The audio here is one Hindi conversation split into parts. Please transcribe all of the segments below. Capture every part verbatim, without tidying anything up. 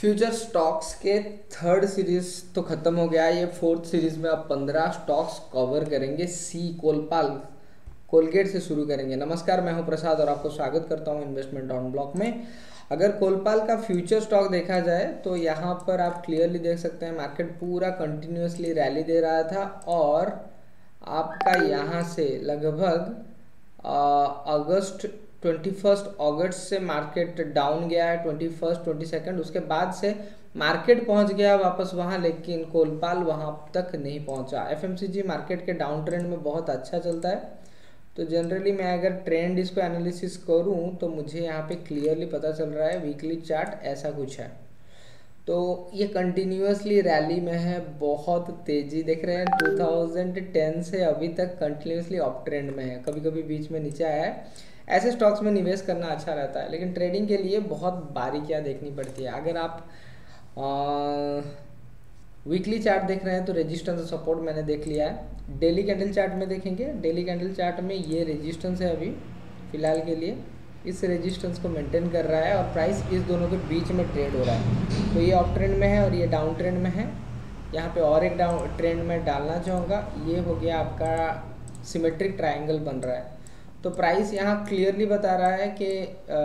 फ्यूचर स्टॉक्स के थर्ड सीरीज तो ख़त्म हो गया है। ये फोर्थ सीरीज में अब पंद्रह स्टॉक्स कवर करेंगे। सी कोलपाल कोलगेट से शुरू करेंगे। नमस्कार, मैं हूं प्रसाद और आपको स्वागत करता हूं इन्वेस्टमेंट ऑन ब्लॉक में। अगर कोलपाल का फ्यूचर स्टॉक देखा जाए तो यहाँ पर आप क्लियरली देख सकते हैं मार्केट पूरा कंटिन्यूसली रैली दे रहा था और आपका यहाँ से लगभग अगस्त ट्वेंटी फर्स्ट अगस्त से मार्केट डाउन गया है। ट्वेंटी फर्स्ट ट्वेंटी सेकेंड उसके बाद से मार्केट पहुंच गया वापस वहां, लेकिन कोलपाल वहां तक नहीं पहुंचा। एफएमसीजी मार्केट के डाउन ट्रेंड में बहुत अच्छा चलता है, तो जनरली मैं अगर ट्रेंड इसको एनालिसिस करूं तो मुझे यहाँ पे क्लियरली पता चल रहा है वीकली चार्ट ऐसा कुछ है। तो ये कंटिन्यूसली रैली में है, बहुत तेज़ी देख रहे हैं। टू थाउजेंड टेन से अभी तक कंटिन्यूसली अप ट्रेंड में है, कभी कभी बीच में नीचे आया है। ऐसे स्टॉक्स में निवेश करना अच्छा रहता है, लेकिन ट्रेडिंग के लिए बहुत बारीकियां देखनी पड़ती है। अगर आप वीकली चार्ट देख रहे हैं तो रेजिस्टेंस और सपोर्ट मैंने देख लिया है। डेली कैंडल चार्ट में देखेंगे, डेली कैंडल चार्ट में ये रेजिस्टेंस है अभी फ़िलहाल के लिए, इस रेजिस्टेंस को मेंटेन कर रहा है और प्राइस इस दोनों के बीच में ट्रेड हो रहा है। तो ये अप ट्रेंड में है और ये डाउन ट्रेंड में है। यहाँ पे और एक डाउन ट्रेंड में डालना चाहूँगा, ये हो गया आपका सिमेट्रिक ट्रायंगल बन रहा है। तो प्राइस यहाँ क्लियरली बता रहा है कि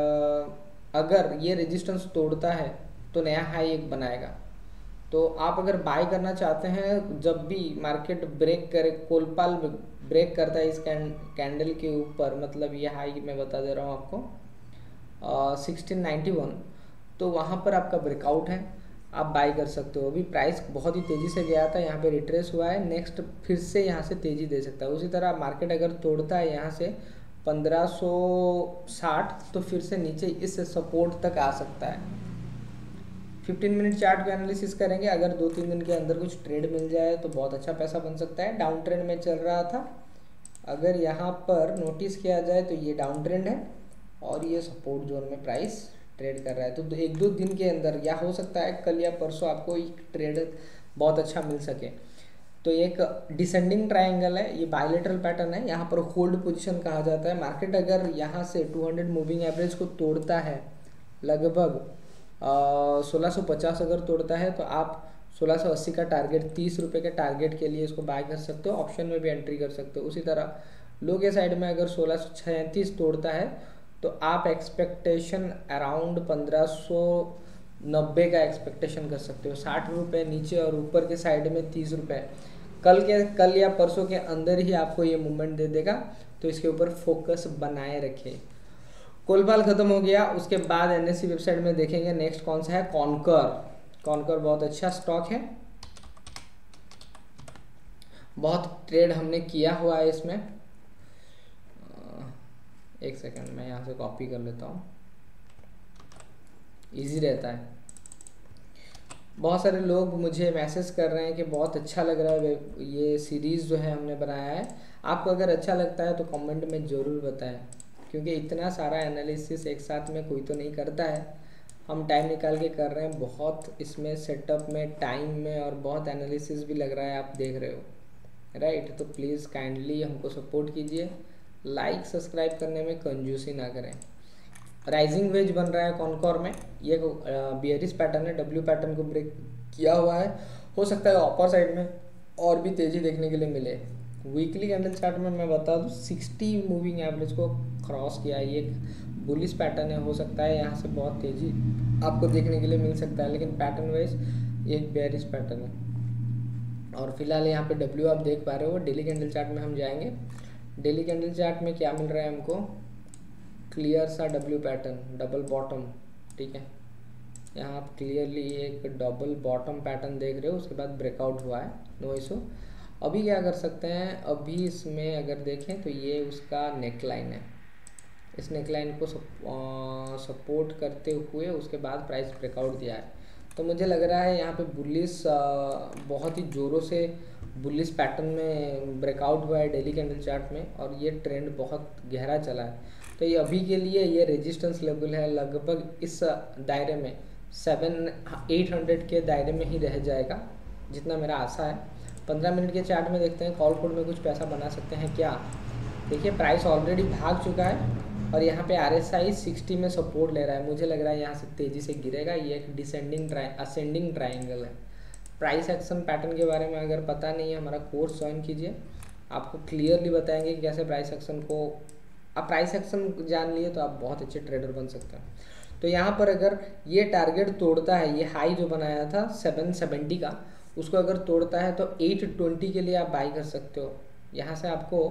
अगर ये रेजिस्टेंस तोड़ता है तो नया हाई एक बनाएगा। तो आप अगर बाय करना चाहते हैं, जब भी मार्केट ब्रेक करे, कोलपाल ब्रेक करता है इस कैंडल के ऊपर, मतलब ये हाई मैं बता दे रहा हूँ आपको सिक्सटीन नाइन्टी वन, तो वहाँ पर आपका ब्रेकआउट है, आप बाय कर सकते हो। अभी प्राइस बहुत ही तेज़ी से गया था, यहाँ पे रिट्रेस हुआ है, नेक्स्ट फिर से यहाँ से तेज़ी दे सकता है। उसी तरह मार्केट अगर तोड़ता है यहाँ से पंद्रह सौ साठ तो फिर से नीचे इस सपोर्ट तक आ सकता है। फिफ्टीन मिनट चार्ट का एनालिसिस करेंगे, अगर दो तीन दिन के अंदर कुछ ट्रेड मिल जाए तो बहुत अच्छा पैसा बन सकता है। डाउन ट्रेंड में चल रहा था, अगर यहाँ पर नोटिस किया जाए तो ये डाउन ट्रेंड है और ये सपोर्ट जोन में प्राइस ट्रेड कर रहा है। तो एक दो दिन के अंदर, या हो सकता है कल या परसों, आपको एक ट्रेड बहुत अच्छा मिल सके। तो एक डिसेंडिंग ट्रायंगल है, ये बायलेटरल पैटर्न है, यहाँ पर होल्ड पोजीशन कहा जाता है। मार्केट अगर यहाँ से टू हंड्रेड मूविंग एवरेज को तोड़ता है, लगभग सोलह सौ पचास अगर तोड़ता है, तो आप सोलह सौ अस्सी का टारगेट, तीस रुपये के टारगेट के लिए इसको बाय कर सकते हो, ऑप्शन में भी एंट्री कर सकते हो। उसी तरह लो के साइड में अगर सोलह सौ छत्तीस तोड़ता है तो आप एक्सपेक्टेशन अराउंड पंद्रह सौ नब्बे का एक्सपेक्टेशन कर सकते हो। साठ रुपये नीचे और ऊपर के साइड में तीस रुपये, कल के कल या परसों के अंदर ही आपको ये मूवमेंट दे देगा, तो इसके ऊपर फोकस बनाए रखें। कोलपाल खत्म हो गया, उसके बाद एनएससी वेबसाइट में देखेंगे नेक्स्ट कौन सा है, कॉन्कर। कॉन्कर बहुत अच्छा स्टॉक है, बहुत ट्रेड हमने किया हुआ है इसमें। एक सेकंड, मैं यहाँ से कॉपी कर लेता हूँ, इजी रहता है। बहुत सारे लोग मुझे मैसेज कर रहे हैं कि बहुत अच्छा लग रहा है ये सीरीज़ जो है हमने बनाया है। आपको अगर अच्छा लगता है तो कमेंट में ज़रूर बताएं, क्योंकि इतना सारा एनालिसिस एक साथ में कोई तो नहीं करता है। हम टाइम निकाल के कर रहे हैं, बहुत इसमें सेटअप में, टाइम में, और बहुत एनालिसिस भी लग रहा है, आप देख रहे हो राइट। तो प्लीज़ काइंडली हमको सपोर्ट कीजिए, लाइक सब्सक्राइब करने में कंजूसी ना करें। राइजिंग वेज बन रहा है कॉनकॉर में, ये बियरिश पैटर्न है, डब्ल्यू पैटर्न को ब्रेक किया हुआ है। हो सकता है अपर साइड में और भी तेज़ी देखने के लिए मिले। वीकली कैंडल चार्ट में मैं बता दूं सिक्सटी मूविंग एवरेज को क्रॉस किया है, ये एक बुलिश पैटर्न है। हो सकता है यहाँ से बहुत तेज़ी आपको देखने के लिए मिल सकता है, लेकिन पैटर्न वाइज एक बियरिश पैटर्न है। और फिलहाल यहाँ पे डब्ल्यू आप देख पा रहे हो। डेली कैंडल चार्ट में हम जाएंगे। डेली कैंडल चार्ट में क्या मिल रहा है हमको, क्लियर सा डब्ल्यू पैटर्न, डबल बॉटम, ठीक है। यहाँ आप क्लियरली एक डबल बॉटम पैटर्न देख रहे हो, उसके बाद ब्रेकआउट हुआ है, नो इशू। अभी क्या कर सकते हैं, अभी इसमें अगर देखें तो ये उसका नेकलाइन है, इस नेकलाइन को सपोर्ट करते हुए उसके बाद प्राइस ब्रेकआउट दिया है। तो मुझे लग रहा है यहाँ पे बुलिश, बहुत ही ज़ोरों से बुलिश पैटर्न में ब्रेकआउट हुआ है डेली कैंडल चार्ट में, और ये ट्रेंड बहुत गहरा चला है। तो ये अभी के लिए ये रेजिस्टेंस लेवल है, लगभग इस दायरे में सेवन एट हंड्रेड के दायरे में ही रह जाएगा, जितना मेरा आशा है। पंद्रह मिनट के चार्ट में देखते हैं, कॉल कोड में कुछ पैसा बना सकते हैं क्या। देखिए प्राइस ऑलरेडी भाग चुका है, और यहाँ पे आर एस आई सिक्सटी में सपोर्ट ले रहा है, मुझे लग रहा है यहाँ से तेज़ी से गिरेगा। ये एक डिसेंडिंग ट्राइ असेंडिंग ट्राइंगल है। प्राइस एक्शन पैटर्न के बारे में अगर पता नहीं है, हमारा कोर्स ज्वाइन कीजिए, आपको क्लियरली बताएंगे कि कैसे प्राइस एक्शन को, आप प्राइस एक्शन जान लिए तो आप बहुत अच्छे ट्रेडर बन सकते हैं। तो यहाँ पर अगर ये टारगेट तोड़ता है, ये हाई जो बनाया था सेवन सेवेंटी का, उसको अगर तोड़ता है तो एट ट्वेंटी के लिए आप बाई कर सकते हो। यहाँ से आपको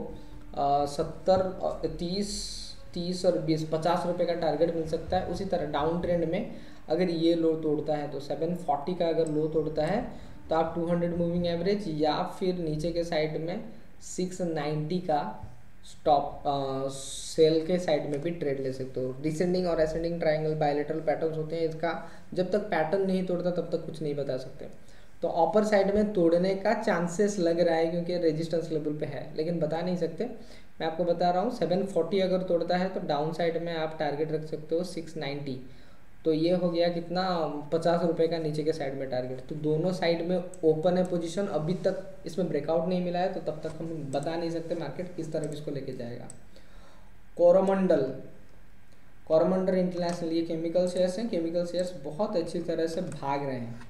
सत्तर तीस तीस और बीस पचास रुपये का टारगेट मिल सकता है। उसी तरह डाउन ट्रेंड में अगर ये लो तोड़ता है तो सेवन फोर्टी का अगर लो तोड़ता है तो आप टू हंड्रेड मूविंग एवरेज या फिर नीचे के साइड में सिक्स नाइन्टी का स्टॉप सेल के साइड में भी ट्रेड ले सकते हो। डिसेंडिंग और असेंडिंग ट्रायंगल बायलैटरल पैटर्न्स होते हैं, इसका जब तक पैटर्न नहीं तोड़ता तब तक कुछ नहीं बता सकते। तो अपर साइड में तोड़ने का चांसेस लग रहा है क्योंकि रेजिस्टेंस लेवल पे है, लेकिन बता नहीं सकते। मैं आपको बता रहा हूँ सेवन फोर्टी अगर तोड़ता है तो डाउन साइड में आप टारगेट रख सकते हो सिक्स नाइन्टी। तो ये हो गया कितना, पचास रुपये का नीचे के साइड में टारगेट। तो दोनों साइड में ओपन है पोजीशन, अभी तक इसमें ब्रेकआउट नहीं मिला है, तो तब तक हम बता नहीं सकते मार्केट किस तरफ इसको लेके जाएगा। कोरोमंडल कोरोमंडल इंटरनेशनल, ये केमिकल शेयर्स हैं। केमिकल शेयर्स बहुत अच्छी तरह से भाग रहे हैं।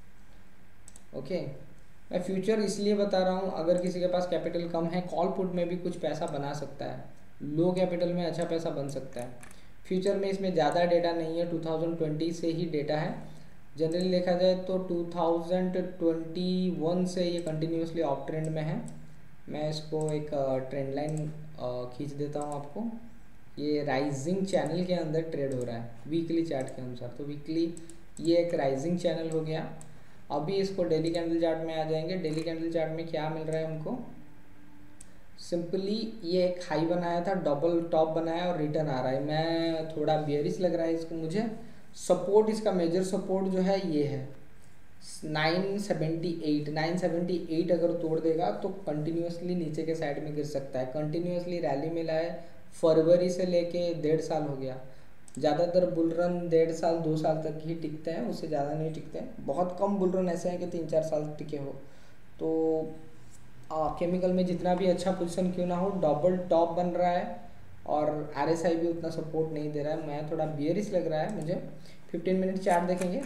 ओके, मैं फ्यूचर इसलिए बता रहा हूँ, अगर किसी के पास कैपिटल कम है, कॉल पुट में भी कुछ पैसा बना सकता है, लो कैपिटल में अच्छा पैसा बन सकता है। फ्यूचर में इसमें ज़्यादा डेटा नहीं है, टू थाउजेंड ट्वेंटी से ही डेटा है। जनरली देखा जाए तो टू थाउजेंड ट्वेंटी वन से ये कंटिन्यूसली ऑफ ट्रेंड में है। मैं इसको एक ट्रेंड लाइन खींच देता हूँ आपको। ये राइजिंग चैनल के अंदर ट्रेड हो रहा है वीकली चार्ट के अनुसार। तो वीकली ये एक राइजिंग चैनल हो गया। अभी इसको डेली कैंडल चार्ट में आ जाएंगे। डेली कैंडल चार्ट में क्या मिल रहा है हमको, सिंपली ये एक हाई बनाया था, डबल टॉप बनाया और रिटर्न आ रहा है। मैं थोड़ा बियरिश लग रहा है इसको मुझे। सपोर्ट, इसका मेजर सपोर्ट जो है ये है nine seventy eight. Nine seventy eight अगर तोड़ देगा तो कंटिन्यूसली नीचे के साइड में गिर सकता है। कंटिन्यूसली रैली मिला है, फरवरी से लेके डेढ़ साल हो गया। ज़्यादातर बुल रन डेढ़ साल दो साल तक ही टिकते हैं, उससे ज़्यादा नहीं टिकते हैं। बहुत कम बुल रन ऐसे हैं कि तीन चार साल टिके हो। तो आ, केमिकल में जितना भी अच्छा पोजीशन क्यों ना हो, डबल टॉप बन रहा है और आरएसआई भी उतना सपोर्ट नहीं दे रहा है। मैं थोड़ा बियरिश लग रहा है मुझे। फिफ्टीन मिनट चार्ट देखेंगे।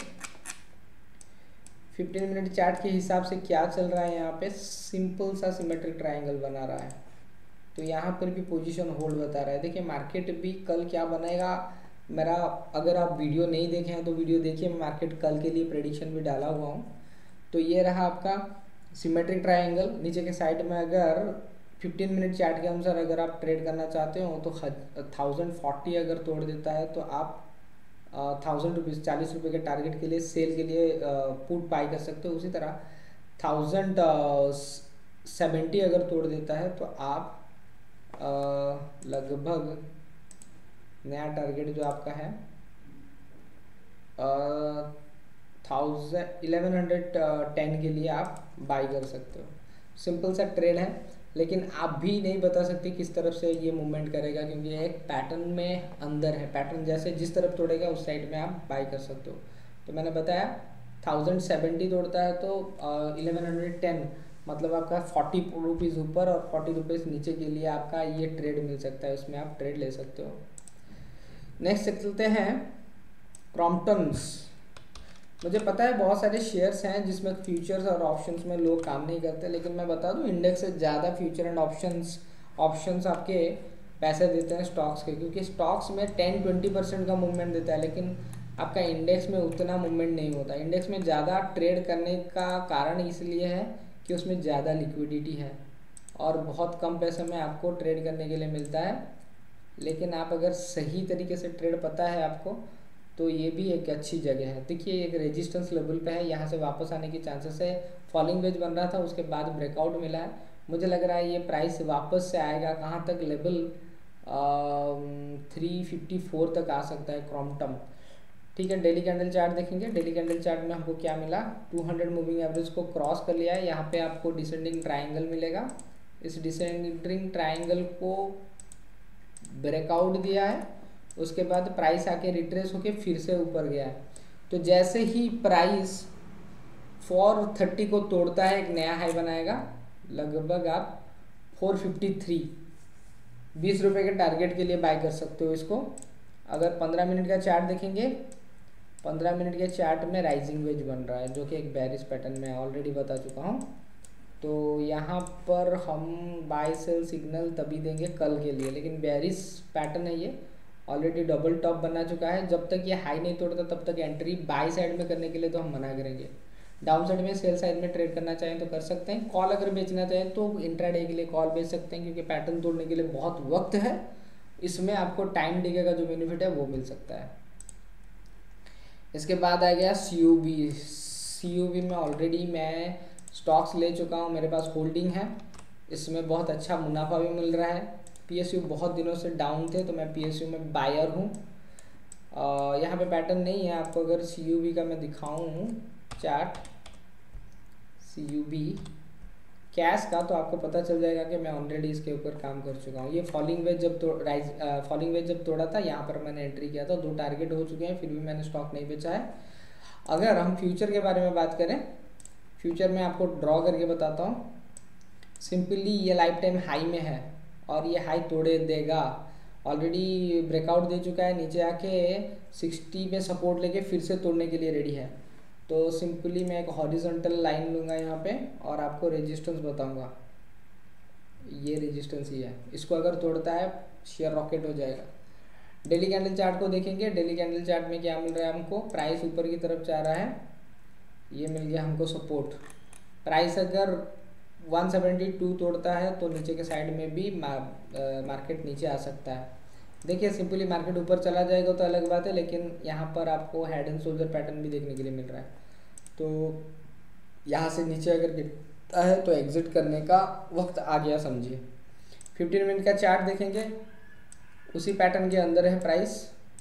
फिफ्टीन मिनट चार्ट के हिसाब से क्या चल रहा है, यहाँ पे सिंपल सा सिमेट्रिक ट्रायंगल बना रहा है। तो यहाँ पर भी पोजीशन होल्ड बता रहा है। देखिए मार्केट भी कल क्या बनेगा, मेरा अगर आप वीडियो नहीं देखे हैं तो वीडियो देखिए, मैं मार्केट कल के लिए प्रेडिक्शन भी डाला हुआ हूँ। तो ये रहा आपका सिमेट्रिक ट्रायंगल। नीचे के साइड में अगर फिफ्टीन मिनट चार्ट के अनुसार अगर आप ट्रेड करना चाहते हो तो थाउजेंड फोर्टी अगर तोड़ देता है तो आप थाउजेंड रुपीज़ चालीस रुपये के टारगेट के लिए सेल के लिए पुट बाई कर सकते हो। उसी तरह थाउजेंड सेवेंटी अगर तोड़ देता है तो आप लगभग नया टारगेट जो आपका है थाउजेंड इलेवन हंड्रेड टेन के लिए आप बाई कर सकते हो। सिंपल सा ट्रेड है, लेकिन आप भी नहीं बता सकते किस तरफ से ये मूवमेंट करेगा, क्योंकि एक पैटर्न में अंदर है। पैटर्न जैसे जिस तरफ तोड़ेगा उस साइड में आप बाई कर सकते हो। तो मैंने बताया थाउजेंड सेवेंटी तोड़ता है तो इलेवन हंड्रेड टेन मतलब आपका फोर्टी रुपीज़ ऊपर और फोर्टी रुपीज़ नीचे के लिए आपका ये ट्रेड मिल सकता है, उसमें आप ट्रेड ले सकते हो। नेक्स्ट चलते हैं क्रॉम्पटन्स। मुझे पता है बहुत सारे शेयर्स हैं जिसमें फ्यूचर्स और ऑप्शंस में लोग काम नहीं करते, लेकिन मैं बता दूं इंडेक्स से ज़्यादा फ्यूचर एंड ऑप्शंस ऑप्शंस आपके पैसे देते हैं स्टॉक्स के, क्योंकि स्टॉक्स में टेन ट्वेंटी परसेंट का मूवमेंट देता है, लेकिन आपका इंडेक्स में उतना मूवमेंट नहीं होता। इंडेक्स में ज़्यादा ट्रेड करने का कारण इसलिए है कि उसमें ज़्यादा लिक्विडिटी है और बहुत कम पैसे में आपको ट्रेड करने के लिए मिलता है। लेकिन आप अगर सही तरीके से ट्रेड पता है आपको तो ये भी एक अच्छी जगह है। देखिए एक रेजिस्टेंस लेवल पे है, यहाँ से वापस आने की चांसेस है। फॉलिंग वेज बन रहा था, उसके बाद ब्रेकआउट मिला है। मुझे लग रहा है ये प्राइस वापस से आएगा कहाँ तक, लेवल थ्री फिफ्टी फोर तक आ सकता है क्रॉम्पटन। ठीक है, डेली कैंडल चार्ट देखेंगे। डेली कैंडल चार्ट में हमको क्या मिला, टू हंड्रेड मूविंग एवरेज को क्रॉस कर लिया है। यहाँ पे आपको डिसेंडिंग ट्राइंगल मिलेगा। इस डिसेंडिंग ट्राइंगल को ब्रेकआउट दिया है, उसके बाद प्राइस आके रिट्रेस होके फिर से ऊपर गया है। तो जैसे ही प्राइस फोर थर्टी को तोड़ता है एक नया हाई बनाएगा, लगभग आप फोर फिफ्टी थ्री बीस रुपये के टारगेट के लिए बाय कर सकते हो इसको। अगर पंद्रह मिनट का चार्ट देखेंगे, पंद्रह मिनट के चार्ट में राइजिंग वेज बन रहा है जो कि एक बेरिश पैटर्न में ऑलरेडी बता चुका हूँ। तो यहाँ पर हम बाय सेल सिग्नल तभी देंगे कल के लिए, लेकिन बेरिश पैटर्न है ये, ऑलरेडी डबल टॉप बना चुका है। जब तक ये हाई नहीं तोड़ता तब तक एंट्री बाय साइड में करने के लिए तो हम मना करेंगे। डाउन साइड में सेल साइड में ट्रेड करना चाहें तो कर सकते हैं। कॉल अगर बेचना चाहें तो इंट्राडे के लिए कॉल बेच सकते हैं, क्योंकि पैटर्न तोड़ने के लिए बहुत वक्त है, इसमें आपको टाइम डिके का जो बेनिफिट है वो मिल सकता है। इसके बाद आ गया C U B. C U B में ऑलरेडी मैं स्टॉक्स ले चुका हूँ, मेरे पास होल्डिंग है, इसमें बहुत अच्छा मुनाफा भी मिल रहा है। पी एस यू बहुत दिनों से डाउन थे तो मैं पी एस यू में बायर हूँ। यहाँ पे पैटर्न नहीं है, आपको अगर सी यू बी का मैं दिखाऊँ chart, C U B cash का, तो आपको पता चल जाएगा कि मैं ऑलरेडी इसके ऊपर काम कर चुका हूँ। ये फॉलिंग वेज जब तो राइज फॉलिंग वेज जब तोड़ा था, यहाँ पर मैंने एंट्री किया था, दो टारगेट हो चुके हैं, फिर भी मैंने स्टॉक नहीं बेचा है। अगर हम फ्यूचर के बारे में बात करें, फ्यूचर में आपको ड्रॉ करके बताता हूँ। सिंपली ये लाइफ टाइम हाई में है और ये हाई तोड़े देगा, ऑलरेडी ब्रेकआउट दे चुका है, नीचे आके सिक्सटी में सपोर्ट लेके फिर से तोड़ने के लिए रेडी है। तो सिंपली मैं एक हॉरिजॉन्टल लाइन लूँगा यहाँ पे और आपको रेजिस्टेंस बताऊँगा। ये रेजिस्टेंस ही है, इसको अगर तोड़ता है शेयर रॉकेट हो जाएगा। डेली कैंडल चार्ट को देखेंगे, डेली कैंडल चार्ट में क्या मिल रहा है हमको, प्राइस ऊपर की तरफ जा रहा है, ये मिल गया हमको सपोर्ट। प्राइस अगर वन सेवेंटी टू तोड़ता है तो नीचे के साइड में भी मार्केट नीचे आ सकता है। देखिए सिंपली मार्केट ऊपर चला जाएगा तो अलग बात है, लेकिन यहाँ पर आपको हेड एंड शोल्डर पैटर्न भी देखने के लिए मिल रहा है। तो यहाँ से नीचे अगर गिरता है तो एग्जिट करने का वक्त आ गया समझिए। फिफ्टीन मिनट का चार्ट देखेंगे, उसी पैटर्न के अंदर है प्राइस,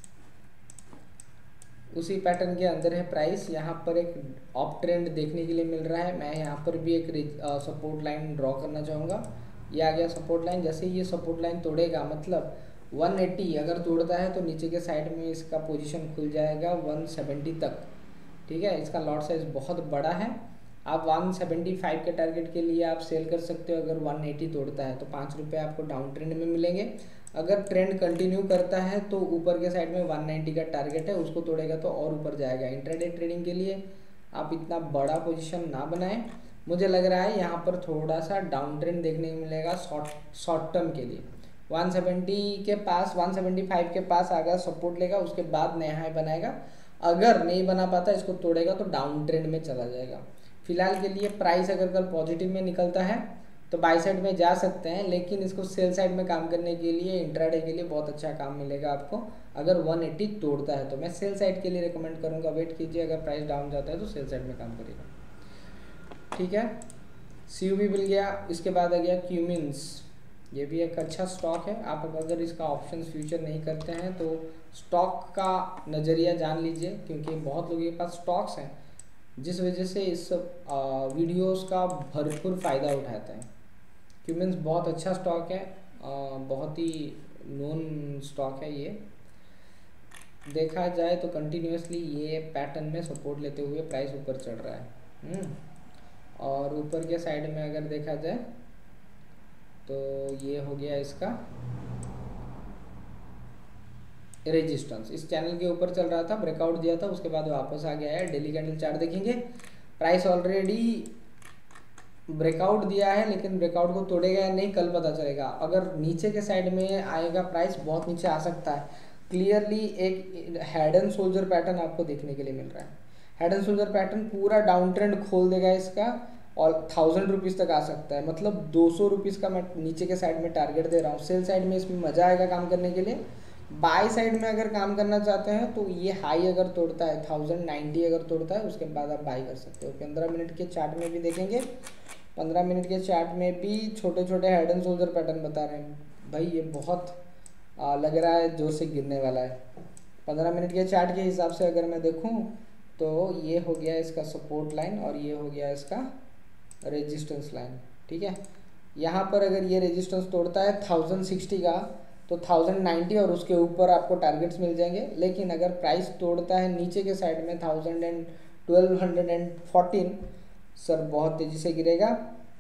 उसी पैटर्न के अंदर है प्राइस। यहाँ पर एक अप ट्रेंड देखने के लिए मिल रहा है। मैं यहाँ पर भी एक सपोर्ट लाइन ड्रॉ करना चाहूँगा। ये आ गया सपोर्ट लाइन। जैसे ही ये सपोर्ट लाइन तोड़ेगा, मतलब वन एटी अगर तोड़ता है तो नीचे के साइड में इसका पोजीशन खुल जाएगा वन सेवेंटी तक, ठीक है। इसका लॉट साइज बहुत बड़ा है, आप वन सेवेंटी फाइव के टारगेट के लिए आप सेल कर सकते हो। अगर वन एटी तोड़ता है तो पाँच रुपये आपको डाउन ट्रेंड में मिलेंगे। अगर ट्रेंड कंटिन्यू करता है तो ऊपर के साइड में वन नाइंटी का टारगेट है, उसको तोड़ेगा तो और ऊपर जाएगा। इंट्राडे ट्रेडिंग के लिए आप इतना बड़ा पोजीशन ना बनाएं। मुझे लग रहा है यहाँ पर थोड़ा सा डाउन ट्रेंड देखने को मिलेगा शॉर्ट शॉर्ट टर्म के लिए। वन सेवेंटी के पास, वन सेवेंटी फाइव के पास आगा सपोर्ट लेगा, उसके बाद नया हाई बनाएगा। अगर नहीं बना पाता, इसको तोड़ेगा तो डाउन ट्रेंड में चला जाएगा। फिलहाल के लिए प्राइस अगर कल पॉजिटिव में निकलता है तो बाई साइड में जा सकते हैं, लेकिन इसको सेल साइड में काम करने के लिए, इंट्राडे के लिए बहुत अच्छा काम मिलेगा आपको। अगर वन एटी तोड़ता है तो मैं सेल साइड के लिए रिकमेंड करूंगा, वेट कीजिए। अगर प्राइस डाउन जाता है तो सेल साइड में काम करेगा, ठीक है। सी यू बी मिल गया। इसके बाद आ गया क्यूमिंस। ये भी एक अच्छा स्टॉक है। आप अगर इसका ऑप्शन फ्यूचर नहीं करते हैं तो स्टॉक का नज़रिया जान लीजिए, क्योंकि बहुत लोगों के पास स्टॉक्स हैं, जिस वजह से इस वीडियोस का भरपूर फ़ायदा उठाते हैं। क्यूमिंस बहुत अच्छा स्टॉक है, आ, बहुत ही नोन स्टॉक है। ये देखा जाए तो कंटिन्यूसली ये पैटर्न में सपोर्ट लेते हुए प्राइस ऊपर चढ़ रहा है। और ऊपर के साइड में अगर देखा जाए तो ये हो गया इसका रेजिस्टेंस। इस चैनल के ऊपर चल रहा था, ब्रेकआउट दिया था, उसके बाद वापस आ गया है। डेली कैंडल चार्ट देखेंगे, प्राइस ऑलरेडी ब्रेकआउट दिया है, लेकिन ब्रेकआउट को तोड़ेगा या नहीं कल पता चलेगा। अगर नीचे के साइड में आएगा प्राइस, बहुत नीचे आ सकता है। क्लियरली एक हेड एंड शोल्डर पैटर्न आपको देखने के लिए मिल रहा है। हेड एंड शोल्डर पैटर्न पूरा डाउन ट्रेंड खोल देगा इसका और थाउजेंड रुपीज़ तक आ सकता है। मतलब दो सौ रुपीज़ का मैं नीचे के साइड में टारगेट दे रहा हूँ। सेल साइड में इसमें मज़ा आएगा काम करने के लिए। बाय साइड में अगर काम करना चाहते हैं तो ये हाई अगर तोड़ता है, थाउजेंड नाइन्टी अगर तोड़ता है, उसके बाद आप बाई कर सकते हो। पंद्रह मिनट के चार्ट में भी देखेंगे, पंद्रह मिनट के चार्ट में भी छोटे छोटे हेड एंड शोल्डर पैटर्न बता रहे हैं। भाई ये बहुत आ, लग रहा है जोर से गिरने वाला है। पंद्रह मिनट के चार्ट के हिसाब से अगर मैं देखूं तो ये हो गया इसका सपोर्ट लाइन और ये हो गया इसका रेजिस्टेंस लाइन, ठीक है। यहाँ पर अगर ये रेजिस्टेंस तोड़ता है थाउजेंड सिक्सटी का तो थाउजेंड नाइन्टी और उसके ऊपर आपको टारगेट्स मिल जाएंगे। लेकिन अगर प्राइस तोड़ता है नीचे के साइड में thousand and twelve hundred and fourteen, sir बहुत तेज़ी से गिरेगा।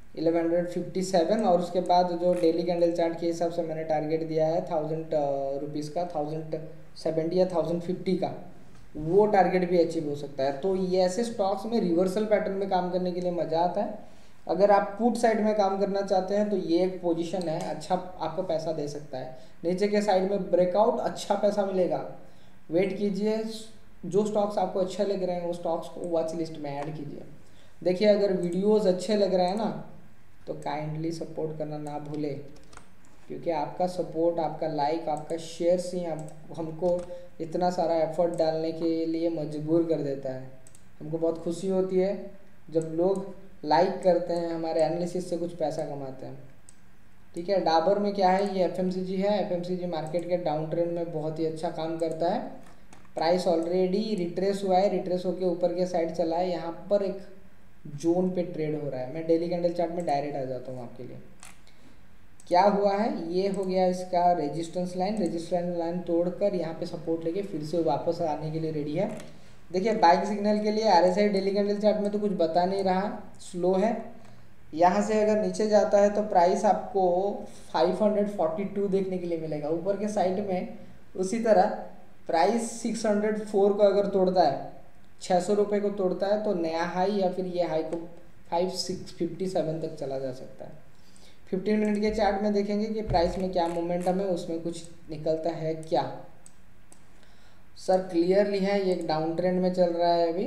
इलेवन हंड्रेड फिफ्टी सेवन, और उसके बाद जो डेली कैंडल चार्ट के हिसाब से मैंने टारगेट दिया है थाउजेंड रुपीज़ का, थाउजेंड सेवेंटी या थाउजेंड फिफ्टी का, वो टारगेट भी अचीव हो सकता है। तो ये ऐसे स्टॉक्स में रिवर्सल पैटर्न में काम करने के लिए मज़ा आता है। अगर आप पुट साइड में काम करना चाहते हैं तो ये एक पोजीशन है, अच्छा आपको पैसा दे सकता है। नीचे के साइड में ब्रेकआउट, अच्छा पैसा मिलेगा। वेट कीजिए, जो स्टॉक्स आपको अच्छे लग रहे हैं वो स्टॉक्स को वॉच लिस्ट में ऐड कीजिए। देखिए, अगर वीडियोस अच्छे लग रहे हैं ना तो काइंडली सपोर्ट करना ना भूले, क्योंकि आपका सपोर्ट, आपका लाइक, आपका शेयर्स ही हम हमको इतना सारा एफर्ट डालने के लिए मजबूर कर देता है। हमको बहुत खुशी होती है जब लोग लाइक करते हैं, हमारे एनालिसिस से कुछ पैसा कमाते हैं। ठीक है, डाबर में क्या है, ये एफएमसीजी है। एफएमसीजी मार्केट के डाउन ट्रेंड में बहुत ही अच्छा काम करता है। प्राइस ऑलरेडी रिट्रेस हुआ है, रिट्रेस होकर ऊपर के साइड चला है। यहाँ पर एक जोन पे ट्रेड हो रहा है। मैं डेली कैंडल चार्ट में डायरेक्ट आ जाता हूँ आपके लिए। क्या हुआ है, ये हो गया इसका रेजिस्टेंस लाइन। रेजिस्टेंस लाइन तोड़कर यहाँ पे सपोर्ट लेके फिर से वापस आने के लिए रेडी है। देखिए, बाइक सिग्नल के लिए आरएसआई डेली कैंडल चार्ट में तो कुछ बता नहीं रहा, स्लो है। यहाँ से अगर नीचे जाता है तो प्राइस आपको फाइव हंड्रेड फोर्टी टू देखने के लिए मिलेगा। ऊपर के साइड में उसी तरह प्राइस सिक्स हंड्रेड फोर को अगर तोड़ता है, छः सौ रुपये को तोड़ता है, तो नया हाई या फिर ये हाई को फाइव सिक्स फिफ्टी सेवन तक चला जा सकता है। फिफ्टीन मिनट के चार्ट में देखेंगे कि प्राइस में क्या मोमेंटम है, उसमें कुछ निकलता है क्या। सर क्लियरली है, ये एक डाउन ट्रेंड में चल रहा है अभी।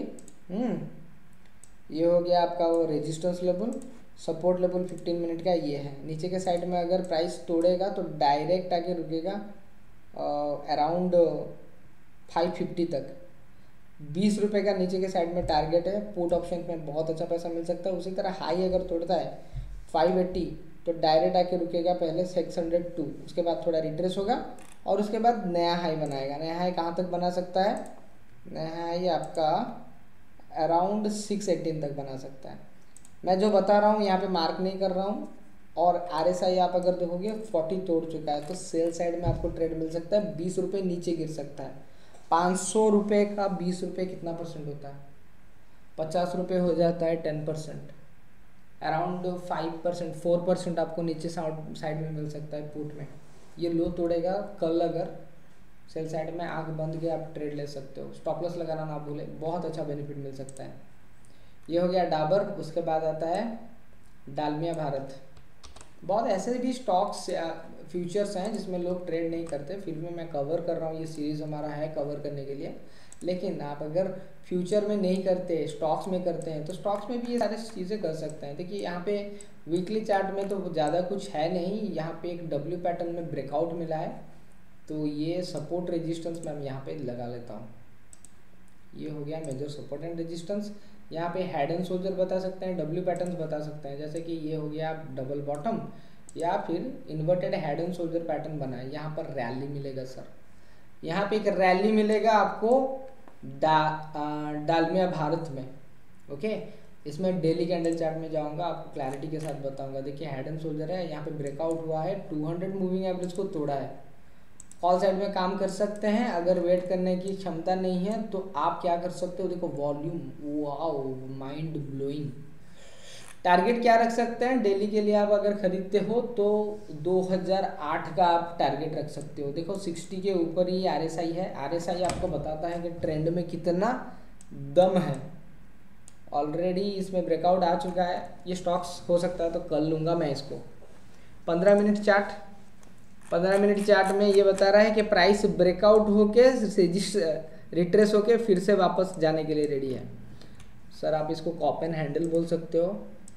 हम्म ये हो गया आपका वो resistance level, support level fifteen minute का ये है। नीचे के साइड में अगर प्राइस तोड़ेगा तो डायरेक्ट आके रुकेगा अराउंड फाइव फिफ्टी तक। बीस रुपये का नीचे के साइड में टारगेट है। पुट ऑप्शन में बहुत अच्छा पैसा मिल सकता है। उसी तरह हाई अगर तोड़ता है फाइव एट्टी तो डायरेक्ट आके रुकेगा पहले सिक्स हंड्रेड टू, उसके बाद थोड़ा रिट्रेस होगा और उसके बाद नया हाई बनाएगा। नया हाई कहाँ तक बना सकता है, नया हाई आपका अराउंड सिक्स एटीन तक बना सकता है। मैं जो बता रहा हूँ यहाँ पे मार्क नहीं कर रहा हूँ। और आरएसआई आप अगर देखोगे फोर्टी तोड़ चुका है, तो सेल साइड में आपको ट्रेड मिल सकता है। बीस रुपये नीचे गिर सकता है। पाँच सौ रुपये का बीस रुपये कितना परसेंट होता है, पचास रुपये हो जाता है ten percent, around five percent four percent आपको नीचे साइड में मिल सकता है पुट में। ये लो तोड़ेगा कल, अगर सेल साइड में आग बंद के आप ट्रेड ले सकते हो। स्टॉप लॉस लगाना ना भूलें, बहुत अच्छा बेनिफिट मिल सकता है। ये हो गया डाबर। उसके बाद आता है डालमिया भारत। बहुत ऐसे भी स्टॉक्स फ्यूचर्स हैं जिसमें लोग ट्रेड नहीं करते, फिर भी मैं कवर कर रहा हूँ। ये सीरीज़ हमारा है कवर करने के लिए। लेकिन आप अगर फ्यूचर में नहीं करते, स्टॉक्स में करते हैं, तो स्टॉक्स में भी ये सारी चीज़ें कर सकते हैं। देखिए, यहाँ पे वीकली चार्ट में तो ज़्यादा कुछ है नहीं। यहाँ पे एक डब्ल्यू पैटर्न में ब्रेकआउट मिला है, तो ये सपोर्ट रेजिस्टेंस मैं यहाँ पे लगा लेता हूँ। ये हो गया मेजर सपोर्ट एंड रेजिस्टेंस। यहाँ पे हेड एंड शोल्डर बता सकते हैं, डब्ल्यू पैटर्न्स बता सकते हैं। जैसे कि ये हो गया डबल बॉटम या फिर inverted head and shoulder pattern बना है। यहाँ पर रैली मिलेगा सर, यहाँ पे एक रैली मिलेगा आपको डा डालमिया भारत में। ओके, इसमें डेली कैंडल चार्ट में जाऊंगा, आपको क्लैरिटी के साथ बताऊंगा। देखिए, हेड एंड शोल्डर है, यहाँ पे ब्रेकआउट हुआ है, टू हंड्रेड मूविंग एवरेज को तोड़ा है। कॉल साइड में काम कर सकते हैं। अगर वेट करने की क्षमता नहीं है तो आप क्या कर सकते हो, देखो volume, wow mind blowing. Target क्या रख सकते हैं डेली के लिए, आप अगर खरीदते हो तो दो हज़ार आठ का आप टारगेट रख सकते हो। देखो साठ के ऊपर ही आरएसआई है। आरएसआई आपको बताता है कि ट्रेंड में कितना दम है। ऑलरेडी इसमें ब्रेकआउट आ चुका है। ये स्टॉक्स हो सकता है तो कल लूँगा मैं इसको। पंद्रह मिनट चार्ट पंद्रह मिनट चार्ट में ये बता रहा है कि प्राइस ब्रेकआउट होके रिट्रेस होके फिर से वापस जाने के लिए रेडी है। सर आप इसको कॉप एंड हैंडल बोल सकते हो।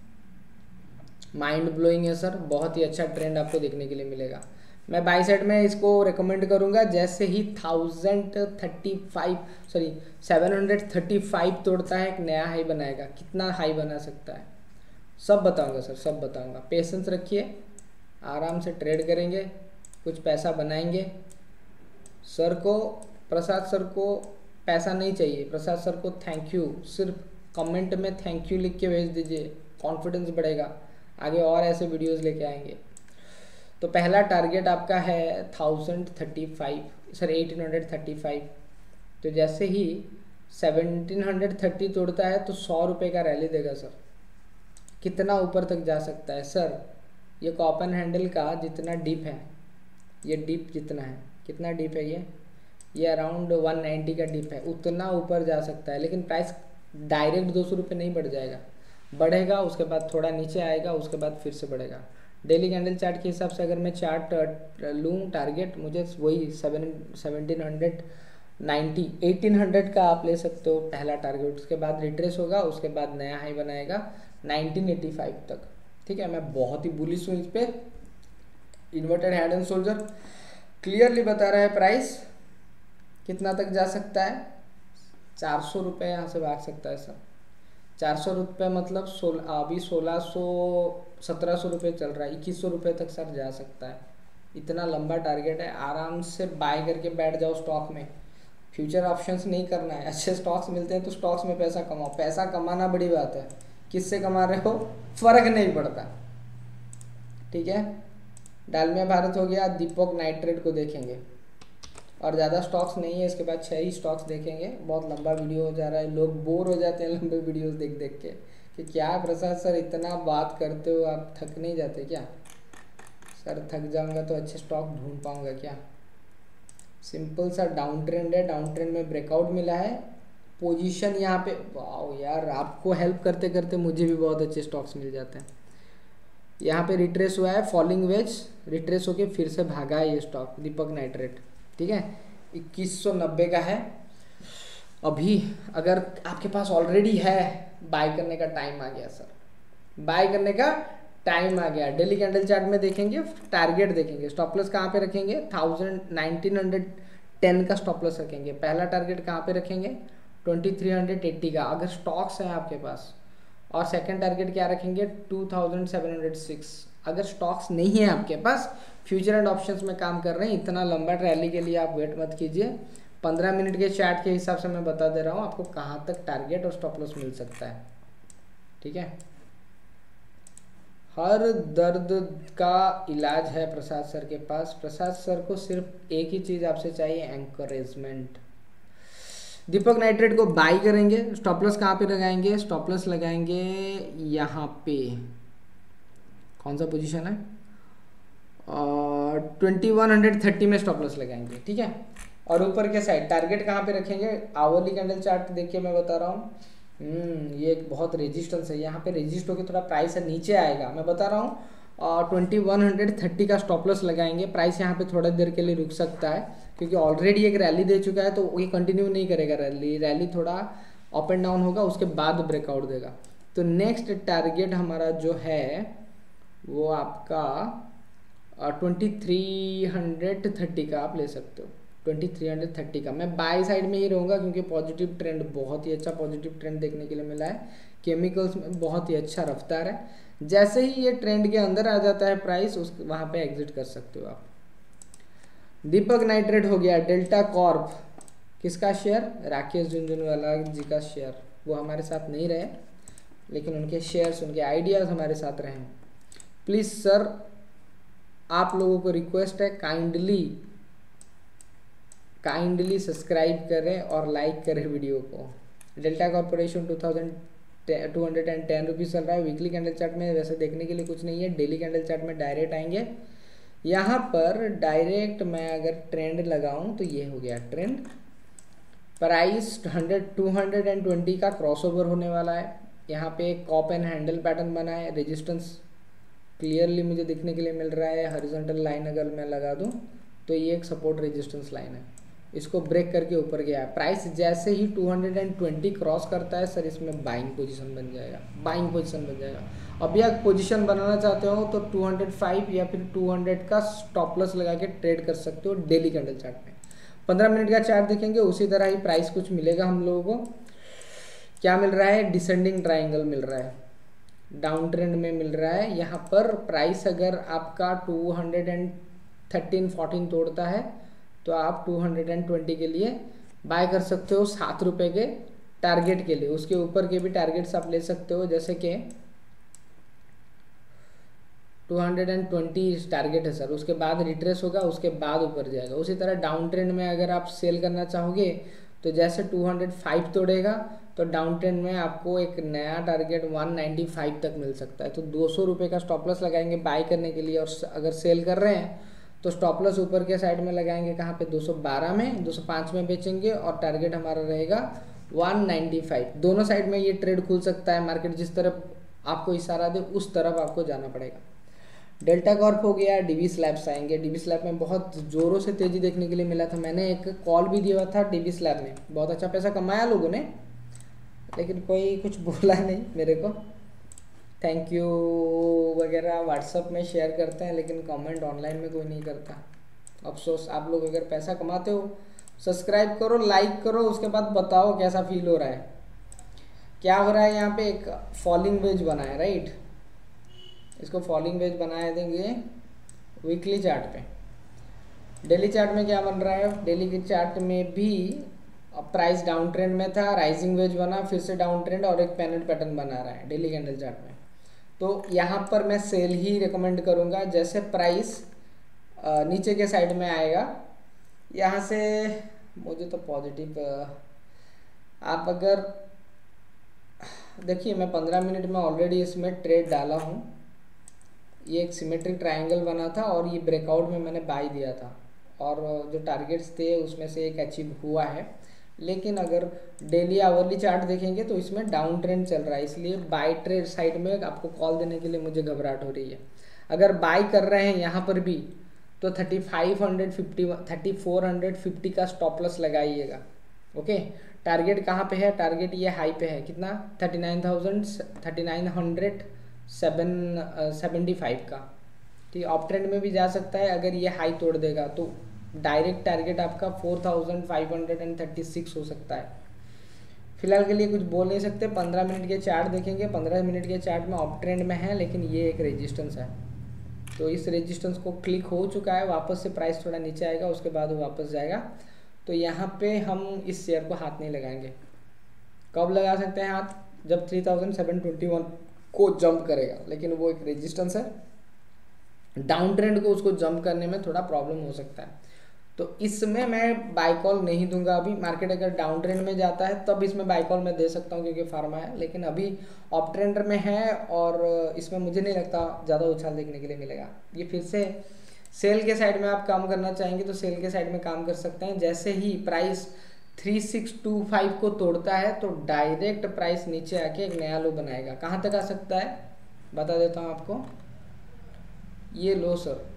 माइंड ब्लोइंग है सर, बहुत ही अच्छा ट्रेंड आपको देखने के लिए मिलेगा। मैं बाई साइड में इसको रेकमेंड करूंगा। जैसे ही thousand thirty five sorry seven hundred thirty five तोड़ता है, एक नया हाई बनाएगा। कितना हाई बना सकता है सब बताऊंगा सर, सब बताऊंगा। पेशेंस रखिए, आराम से ट्रेड करेंगे, कुछ पैसा बनाएंगे। सर को, प्रसाद सर को पैसा नहीं चाहिए। प्रसाद सर को थैंक यू, सिर्फ कमेंट में थैंक यू लिख के भेज दीजिए, कॉन्फिडेंस बढ़ेगा, आगे और ऐसे वीडियोस लेके आएंगे। तो पहला टारगेट आपका है thousand thirty five sir eighteen hundred thirty five. तो जैसे ही सेवनटीन हंड्रेड थर्टी तोड़ता है तो सौ रुपये का रैली देगा सर। कितना ऊपर तक जा सकता है सर? ये कॉपन हैंडल का जितना डीप है, ये डीप जितना है, कितना डीप है ये ये अराउंड वन नाइन्टी का डीप है, उतना ऊपर जा सकता है। लेकिन प्राइस डायरेक्ट दो सौ रुपये नहीं बढ़ जाएगा, बढ़ेगा, उसके बाद थोड़ा नीचे आएगा, उसके बाद फिर से बढ़ेगा। डेली कैंडल चार्ट के हिसाब से अगर मैं चार्ट लूँ टारगेट, मुझे वही seven seventeen hundred ninety eighteen hundred का आप ले सकते हो पहला टारगेट। उसके बाद रिट्रेस होगा, उसके बाद नया हाई बनाएगा नाइनटीन एटी फाइव तक। ठीक है, मैं बहुत ही बुलिश हूँ इस पर। Inverted head and shoulder clearly बता रहा है प्राइस कितना तक जा सकता है। चार सौ रुपये यहाँ से भाग सकता है सर। चार सौ रुपये मतलब सोलह, अभी सोलह सौ सत्रह सौ रुपये चल रहा है, इक्कीस सौ रुपये तक सर जा सकता है। इतना लंबा टारगेट है, आराम से बाय करके बैठ जाओ स्टॉक में। फ्यूचर ऑप्शंस नहीं करना है, अच्छे स्टॉक्स मिलते हैं तो स्टॉक्स में पैसा कमाओ। पैसा कमाना बड़ी बात है, किससे कमा रहे हो फर्क नहीं पड़ता। ठीक है, डालमिया भारत हो गया। दीपक नाइट्रेट को देखेंगे, और ज़्यादा स्टॉक्स नहीं है, इसके बाद छह ही स्टॉक्स देखेंगे। बहुत लंबा वीडियो हो जा रहा है, लोग बोर हो जाते हैं लंबे वीडियोस देख देख के कि क्या प्रसाद सर इतना बात करते हो, आप थक नहीं जाते क्या? सर थक जाऊंगा तो अच्छे स्टॉक ढूंढ पाऊंगा क्या? सिंपल सा डाउन ट्रेंड है, डाउन ट्रेंड में ब्रेकआउट मिला है, पोजीशन यहाँ पे। वाह यार, आपको हेल्प करते करते मुझे भी बहुत अच्छे स्टॉक्स मिल जाते हैं। यहाँ पे रिट्रेस हुआ है, फॉलिंग वेज, रिट्रेस होके फिर से भागा है ये स्टॉक दीपक नाइट्रेट। ठीक है, इक्कीस सौ नब्बे का है अभी। अगर आपके पास ऑलरेडी है, बाय करने का टाइम आ गया सर, बाय करने का टाइम आ गया। डेली कैंडल चार्ट में देखेंगे, टारगेट देखेंगे, स्टॉप लॉस कहाँ पे रखेंगे? थाउजेंड नाइनटीन हंड्रेड टेन का स्टॉप लॉस रखेंगे। पहला टारगेट कहाँ पे रखेंगे? ट्वेंटी थ्री हंड्रेड एट्टी का, अगर स्टॉक्स है आपके पास। और सेकंड टारगेट क्या रखेंगे? Two thousand seven hundred six. अगर स्टॉक्स नहीं है आपके पास, फ्यूचर एंड ऑप्शंस में काम कर रहे हैं, इतना लंबा रैली के लिए आप वेट मत कीजिए। पंद्रह मिनट के चार्ट के हिसाब से मैं बता दे रहा हूँ आपको कहाँ तक टारगेट और स्टॉप लॉस मिल सकता है। ठीक है, हर दर्द का इलाज है प्रसाद सर के पास। प्रसाद सर को सिर्फ एक ही चीज़ आपसे चाहिए, एंकरेजमेंट। दीपक नाइट्रेट को बाई करेंगे, स्टॉप लॉस कहाँ पे लगाएंगे? स्टॉप लॉस लगाएंगे यहाँ पे, कौन सा पोजीशन है? ट्वेंटी वन हंड्रेड थर्टी में स्टॉप लॉस लगाएंगे। ठीक है, और ऊपर के साइड टारगेट कहाँ पे रखेंगे? आवली कैंडल चार्ट देखिए, मैं बता रहा हूँ। हम्म ये एक बहुत रेजिस्टेंस है, यहाँ पे रेजिस्ट होकर थोड़ा प्राइस है नीचे आएगा, मैं बता रहा हूँ। और ट्वेंटी वन हंड्रेड थर्टी का स्टॉप लॉस लगाएंगे। प्राइस यहाँ पे थोड़ा देर के लिए रुक सकता है, क्योंकि ऑलरेडी एक रैली दे चुका है, तो ये कंटिन्यू नहीं करेगा रैली। रैली थोड़ा अप एंड डाउन होगा, उसके बाद ब्रेकआउट देगा। तो नेक्स्ट टारगेट हमारा जो है वो आपका ट्वेंटी थ्री हंड्रेड थर्टी का आप ले सकते हो। ट्वेंटी थ्री हंड्रेड थर्टी का मैं बाय साइड में ही रहूँगा, क्योंकि पॉजिटिव ट्रेंड, बहुत ही अच्छा पॉजिटिव ट्रेंड देखने के लिए मिला है। केमिकल्स में बहुत ही अच्छा रफ्तार है। जैसे ही ये ट्रेंड के अंदर आ जाता है प्राइस, उस वहाँ पे एग्जिट कर सकते हो आप। दीपक नाइट्रेट हो गया। डेल्टा कॉर्प किसका शेयर? राकेश झुंझुनवाला जी का शेयर। वो हमारे साथ नहीं रहे, लेकिन उनके शेयर्स, उनके आइडियाज़ हमारे साथ रहे। प्लीज़ सर, आप लोगों को रिक्वेस्ट है, काइंडली काइंडली सब्सक्राइब करें और लाइक करें वीडियो को। Delta Corporation two thousand two hundred and ten rupees चल रहा है। वीकली कैंडल चार्ट में वैसे देखने के लिए कुछ नहीं है। डेली कैंडल चार्ट में डायरेक्ट आएंगे। यहाँ पर डायरेक्ट मैं अगर ट्रेंड लगाऊं तो ये हो गया trend. Price hundred two hundred and twenty का क्रॉसओवर होने वाला है। यहाँ पे एक कॉप एंड हैंडल पैटर्न बना है। रेजिस्टेंस क्लियरली मुझे दिखने के लिए मिल रहा है। हॉरिजॉन्टल लाइन अगर मैं लगा दूं तो ये एक सपोर्ट रेजिस्टेंस लाइन है। इसको ब्रेक करके ऊपर गया है। प्राइस जैसे ही टू हंड्रेड ट्वेंटी क्रॉस करता है सर, इसमें बाइंग पोजीशन बन जाएगा, बाइंग पोजीशन बन जाएगा। अभी आप पोजीशन बनाना चाहते हो तो टू हंड्रेड फाइव या फिर टू हंड्रेड का स्टॉप लॉस लगा के ट्रेड कर सकते हो डेली कैंडल चार्ट में। पंद्रह मिनट का चार्ट देखेंगे, उसी तरह ही प्राइस कुछ मिलेगा हम लोगों को। क्या मिल रहा है? डिसेंडिंग ट्राइंगल मिल रहा है, डाउन ट्रेंड में मिल रहा है। यहाँ पर प्राइस अगर आपका टू हंड्रेड थर्टीन फोर्टीन तोड़ता है तो आप टू हंड्रेड ट्वेंटी के लिए बाय कर सकते हो, सात रुपये के टारगेट के लिए। उसके ऊपर के भी टारगेट्स आप ले सकते हो, जैसे कि टू हंड्रेड ट्वेंटी टारगेट है सर। उसके बाद रिट्रेस होगा, उसके बाद ऊपर जाएगा। उसी तरह डाउन ट्रेंड में अगर आप सेल करना चाहोगे तो जैसे टू हंड्रेड फाइव तोड़ेगा तो डाउन ट्रेंड में आपको एक नया टारगेट वन नाइन्टी फाइव तक मिल सकता है। तो दो सौ रुपये का स्टॉप लॉस लगाएंगे बाय करने के लिए, और अगर सेल कर रहे हैं तो स्टॉप लॉस ऊपर के साइड में लगाएंगे, कहाँ पे दो सौ बारह में, दो सौ पाँच में बेचेंगे, और टारगेट हमारा रहेगा वन नाइन्टी फाइव। दोनों साइड में ये ट्रेड खुल सकता है, मार्केट जिस तरफ आपको इशारा दे उस तरफ आपको जाना पड़ेगा। डेल्टा कॉर्प हो गया, डीबी स्लैब्स आएंगे। डीबी स्लैब में बहुत ज़ोरों से तेज़ी देखने के लिए मिला था, मैंने एक कॉल भी दिया था डीबी स्लैब में, बहुत अच्छा पैसा कमाया लोगों ने, लेकिन कोई कुछ बोला नहीं मेरे को। थैंक यू वगैरह व्हाट्सअप में शेयर करते हैं, लेकिन कमेंट ऑनलाइन में कोई नहीं करता। अफसोस। आप लोग अगर पैसा कमाते हो सब्सक्राइब करो, लाइक करो, उसके बाद बताओ कैसा फील हो रहा है, क्या हो रहा है। यहाँ पे एक फॉलिंग वेज बना है, राइट, इसको फॉलिंग वेज बनाए देंगे वीकली चार्ट पे। डेली चार्ट में क्या बन रहा है, डेली के चार्ट में भी प्राइस डाउन ट्रेंड में था, राइजिंग वेज बना, फिर से डाउन ट्रेंड और एक पेनेट पैटर्न बना रहा है डेली कैंडल चार्ट में। तो यहाँ पर मैं सेल ही रिकमेंड करूँगा। जैसे प्राइस नीचे के साइड में आएगा, यहाँ से मुझे तो पॉजिटिव, आप अगर देखिए मैं पंद्रह मिनट में ऑलरेडी इसमें ट्रेड डाला हूँ। ये एक सिमेट्रिक ट्रायंगल बना था और ये ब्रेकआउट में मैंने बाई दिया था, और जो टारगेट्स थे उसमें से एक अचीव हुआ है। लेकिन अगर डेली आवरली चार्ट देखेंगे तो इसमें डाउन ट्रेंड चल रहा है, इसलिए बाई ट्रेड साइड में आपको कॉल देने के लिए मुझे घबराहट हो रही है। अगर बाई कर रहे हैं यहाँ पर भी तो thirty five hundred fifty thirty four hundred fifty का स्टॉप लॉस लगाइएगा। ओके, टारगेट कहाँ पे है, टारगेट ये हाई पे है, कितना, thirty nine thousand thirty nine hundred seven seventy five का। ठीक, ऑप ट्रेंड में भी जा सकता है। अगर ये हाई तोड़ देगा तो डायरेक्ट टारगेट आपका four thousand five hundred and thirty six हो सकता है। फिलहाल के लिए कुछ बोल नहीं सकते। पंद्रह मिनट के चार्ट देखेंगे, पंद्रह मिनट के चार्ट में ऑप ट्रेंड में है, लेकिन ये एक रेजिस्टेंस है, तो इस रेजिस्टेंस को क्लिक हो चुका है, वापस से प्राइस थोड़ा नीचे आएगा, उसके बाद वो वापस जाएगा। तो यहाँ पे हम इस शेयर को हाथ नहीं लगाएंगे। कब लगा सकते हैं हाथ, जब three thousand seven twenty one को जंप करेगा, लेकिन वो एक रेजिस्टेंस है, डाउन ट्रेंड को उसको जंप करने में थोड़ा प्रॉब्लम हो सकता है। तो इसमें मैं बाय कॉल नहीं दूंगा अभी। मार्केट अगर डाउन ट्रेंड में जाता है तब इसमें बाय कॉल मैं दे सकता हूँ, क्योंकि फार्मा है, लेकिन अभी अप ट्रेंड में है और इसमें मुझे नहीं लगता ज़्यादा उछाल देखने के लिए मिलेगा। ये फिर से सेल के साइड में आप काम करना चाहेंगे तो सेल के साइड में काम कर सकते हैं। जैसे ही price three six two five को तोड़ता है तो डायरेक्ट प्राइस नीचे आके एक नया लो बनाएगा। कहाँ तक आ सकता है बता देता हूँ आपको, ये लो sir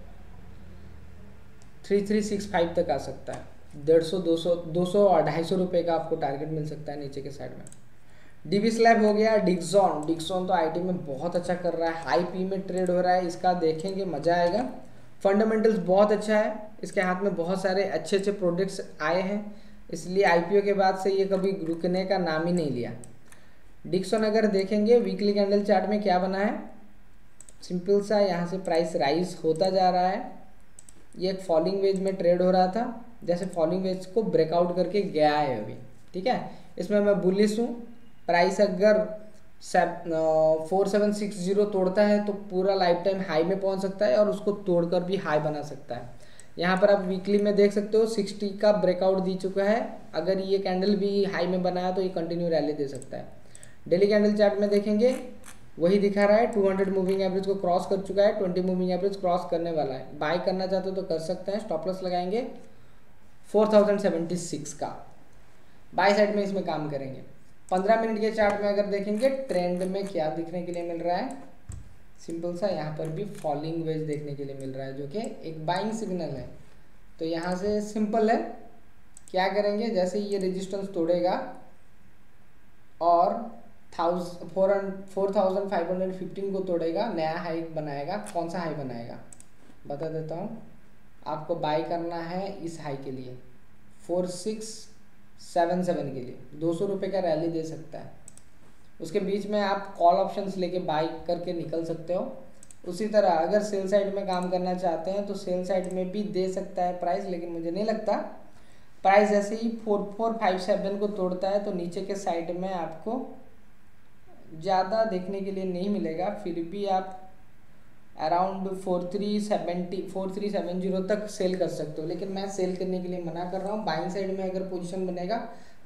three three six five तक आ सकता है। डेढ़ सौ दो सौ दो सौ और ढाई सौ रुपये का आपको टारगेट मिल सकता है नीचे के साइड में। डीबी स्लैब हो गया। डिक्सॉन डिक्सॉन तो आईटी में बहुत अच्छा कर रहा है, हाई पी में ट्रेड हो रहा है, इसका देखेंगे मज़ा आएगा। फंडामेंटल्स बहुत अच्छा है, इसके हाथ में बहुत सारे अच्छे अच्छे प्रोडक्ट्स आए हैं, इसलिए आईपीओ के बाद से ये कभी रुकने का नाम ही नहीं लिया। डिक्सॉन अगर देखेंगे वीकली कैंडल चार्ट में क्या बना है, सिंपल सा, यहाँ से प्राइस राइज होता जा रहा है। ये एक फॉलिंग वेज में ट्रेड हो रहा था, जैसे फॉलिंग वेज को ब्रेकआउट करके गया है अभी, ठीक है। इसमें मैं बुलिश हूँ। प्राइस अगर फोर सेवन सिक्स जीरो तोड़ता है तो पूरा लाइफ टाइम हाई में पहुंच सकता है और उसको तोड़कर भी हाई बना सकता है। यहाँ पर आप वीकली में देख सकते हो सिक्सटी का ब्रेकआउट दी चुका है। अगर ये कैंडल भी हाई में बनाया तो ये कंटिन्यू रैली दे सकता है। डेली कैंडल चार्ट में देखेंगे वही दिखा रहा है, टू हंड्रेड मूविंग एवरेज को क्रॉस कर चुका है, ट्वेंटी मूविंग एवरेज क्रॉस करने वाला है। बाय करना चाहते हो तो कर सकते हैं। स्टॉप लॉस लगाएंगे फोर थाउजेंड सेवेंटी सिक्स का, बाय साइड में इसमें काम करेंगे। पंद्रह मिनट के चार्ट में अगर देखेंगे ट्रेंड में क्या दिखने के लिए मिल रहा है, सिंपल सा यहाँ पर भी फॉलिंग वेज देखने के लिए मिल रहा है, जो कि एक बाइंग सिग्नल है। तो यहाँ से सिंपल है, क्या करेंगे, जैसे ये रेजिस्टेंस तोड़ेगा और thousand four four thousand five hundred fifteen को तोड़ेगा, नया हाई बनाएगा। कौन सा हाई बनाएगा बता देता हूँ आपको। बाय करना है इस हाई के लिए फोर सिक्स सेवन सेवन के लिए, दो सौ रुपये का रैली दे सकता है। उसके बीच में आप कॉल ऑप्शंस लेके बाय करके निकल सकते हो। उसी तरह अगर सेल साइड में काम करना चाहते हैं तो सेल साइड में भी दे सकता है प्राइस, लेकिन मुझे नहीं लगता। प्राइस जैसे ही फोर फोर फाइव सेवन को तोड़ता है तो नीचे के साइड में आपको ज़्यादा देखने के लिए नहीं मिलेगा, फिर भी आप around four three seventy four three seven zero तक सेल कर सकते हो। लेकिन मैं सेल करने के लिए मना कर रहा हूँ। बाइंग साइड में अगर पोजीशन बनेगा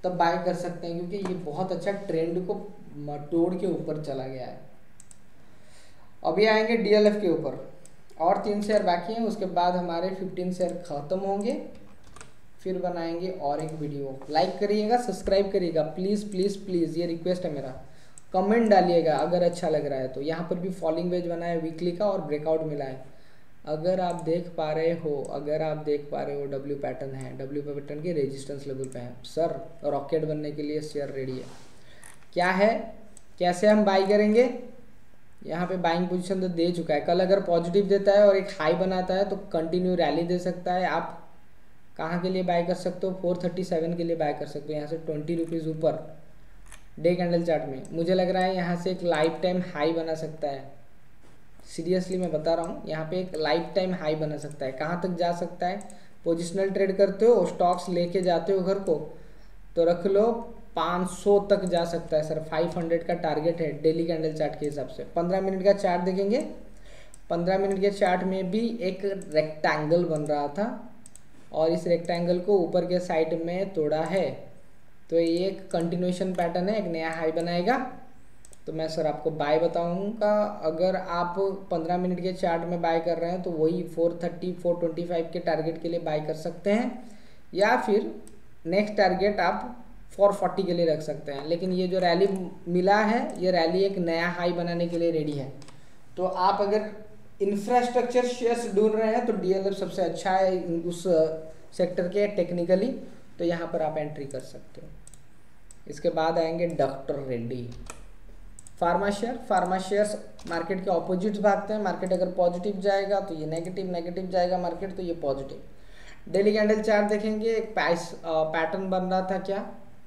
तब बाय कर सकते हैं, क्योंकि ये बहुत अच्छा ट्रेंड को तोड़ के ऊपर चला गया है। अभी आएंगे डीएलएफ के ऊपर, और तीन शेयर बाकी हैं, उसके बाद हमारे फिफ्टीन शेयर खत्म होंगे, फिर बनाएंगे और एक वीडियो। लाइक करिएगा, सब्सक्राइब करिएगा, प्लीज़ प्लीज़ प्लीज़, ये रिक्वेस्ट है मेरा। कमेंट डालिएगा अगर अच्छा लग रहा है तो। यहाँ पर भी फॉलिंग वेज बना है वीकली का और ब्रेकआउट मिला है, अगर आप देख पा रहे हो, अगर आप देख पा रहे हो डब्ल्यू पैटर्न है, डब्ल्यू पैटर्न के रेजिस्टेंस लेवल पे है। सर रॉकेट बनने के लिए शेयर रेडी है, क्या है, कैसे हम बाई करेंगे? यहाँ पे बाइंग पोजीशन तो दे चुका है, कल अगर पॉजिटिव देता है और एक हाई बनाता है तो कंटिन्यू रैली दे सकता है। आप कहाँ के लिए बाय कर सकते हो? फोर थर्टी सेवन के लिए बाय कर सकते हो, यहाँ से ट्वेंटी रुपीज़ ऊपर डे कैंडल चार्ट में। मुझे लग रहा है यहाँ से एक लाइफ टाइम हाई बना सकता है, सीरियसली मैं बता रहा हूँ, यहाँ पे एक लाइफ टाइम हाई बना सकता है। कहाँ तक जा सकता है? पोजिशनल ट्रेड करते हो, स्टॉक्स लेके जाते हो घर को, तो रख लो पाँच सौ तक जा सकता है सर। पाँच सौ का टारगेट है डेली कैंडल चार्ट के हिसाब से। पंद्रह मिनट का चार्ट देखेंगे, पंद्रह मिनट के चार्ट में भी एक रेक्टेंगल बन रहा था और इस रेक्टेंगल को ऊपर के साइड में तोड़ा है, तो ये एक कंटिन्यूएशन पैटर्न है, एक नया हाई बनाएगा। तो मैं सर आपको बाय बताऊंगा। अगर आप पंद्रह मिनट के चार्ट में बाय कर रहे हैं तो वही four thirty four twenty five के टारगेट के लिए बाय कर सकते हैं, या फिर नेक्स्ट टारगेट आप फोर फोर्टी के लिए रख सकते हैं। लेकिन ये जो रैली मिला है, ये रैली एक नया हाई बनाने के लिए रेडी है। तो आप अगर इंफ्रास्ट्रक्चर शेयर्स ढूंढ रहे हैं तो डीएलएफ सबसे अच्छा है उस सेक्टर के टेक्निकली, तो यहाँ पर आप एंट्री कर सकते हो। इसके बाद आएंगे doctor Reddy pharma share. Pharma shares market के ऑपोजिट भागते हैं, मार्केट अगर पॉजिटिव जाएगा तो ये नेगेटिव, नेगेटिव जाएगा मार्केट तो ये पॉजिटिव। डेली कैंडल चार्ट देखेंगे, एक पैटर्न बन रहा था, क्या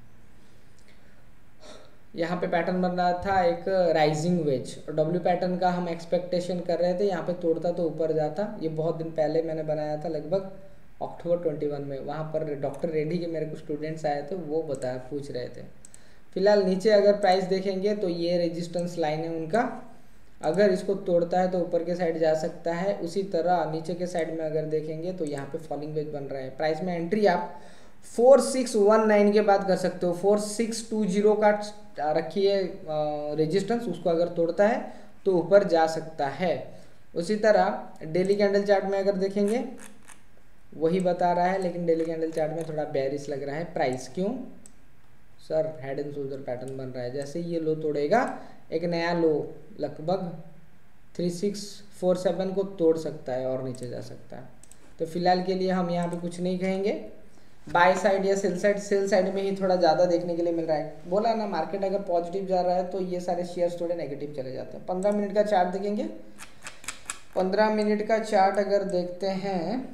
यहाँ पे पैटर्न बन रहा था एक राइजिंग वेज, और डब्ल्यू पैटर्न का हम एक्सपेक्टेशन कर रहे थे यहाँ पे तोड़ता तो ऊपर जाता। ये बहुत दिन पहले मैंने बनाया था, लगभग अक्टूबर ट्वेंटी वन में। वहाँ पर डॉक्टर रेड्डी के मेरे कुछ स्टूडेंट्स आए थे, वो बताया पूछ रहे थे। फिलहाल नीचे अगर प्राइस देखेंगे तो ये रेजिस्टेंस लाइन है उनका, अगर इसको तोड़ता है तो ऊपर के साइड जा सकता है। उसी तरह नीचे के साइड में अगर देखेंगे तो यहाँ पे फॉलिंग वेज बन रहा है। प्राइस में एंट्री आप फोर सिक्स वन नाइन के बाद कर सकते हो, फोर सिक्स टू जीरो का रखिए रेजिस्टेंस, उसको अगर तोड़ता है तो ऊपर जा सकता है। उसी तरह डेली कैंडल चार्ट में अगर देखेंगे वही बता रहा है, लेकिन डेली कैंडल चार्ट में थोड़ा बेयरिश लग रहा है प्राइस। क्यों sir? Head and shoulder pattern बन रहा है, जैसे ये लो तोड़ेगा एक नया लो लगभग थ्री सिक्स फोर सेवन को तोड़ सकता है और नीचे जा सकता है। तो फिलहाल के लिए हम यहाँ पे कुछ नहीं कहेंगे। बाय साइड या सेल साइड, सेल साइड में ही थोड़ा ज़्यादा देखने के लिए मिल रहा है। बोला ना, मार्केट अगर पॉजिटिव जा रहा है तो ये सारे शेयर्स थोड़े नेगेटिव चले जाते हैं। पंद्रह मिनट का चार्ट देखेंगे, पंद्रह मिनट का चार्ट अगर देखते हैं,